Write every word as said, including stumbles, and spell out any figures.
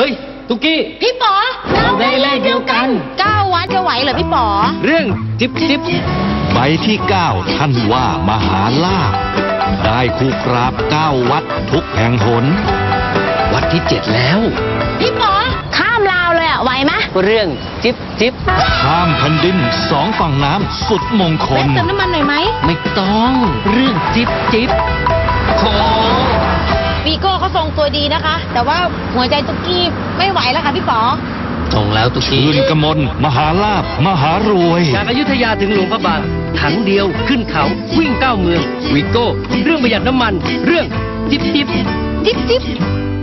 ฮ้ยตุ๊กกี้พี่ป๋อเราได้เลขเดียวกันเก้าวัดจะไหวเหรอพี่ป๋อเรื่องจิ๊บจิ๊บใบที่เก้าท่านว่ามหาลาภได้คู่กราบเก้าวัดทุกแห่งหนวัดที่เจ็ดแล้วพี่ป๋อข้ามลาวเลยอะไหวไหมเรื่องจิ๊บจิ๊บข้ามแผ่นดินสองฝั่งน้ำสุดมงคลเติมน้ำมันหน่อยไหมไม่ต้องเรื่องจิ๊บจิ๊บโควีโก้เขาทรงตัวดีนะคะแต่ว่าหัวใจตุ๊กกี้ไม่ไหวแล้วค่ะพี่ป๋อตรงแล้วตุ๊กกี้ชื่นกมลมหาลาภมหารวยจากอยุธยาถึงหลวงพระบางถังเดียวขึ้นเขาวิ่งเก้าเมืองวีโก้เรื่องประหยัดน้ำมันเรื่องจิ๊บจิ๊บจิ๊บจิ๊บ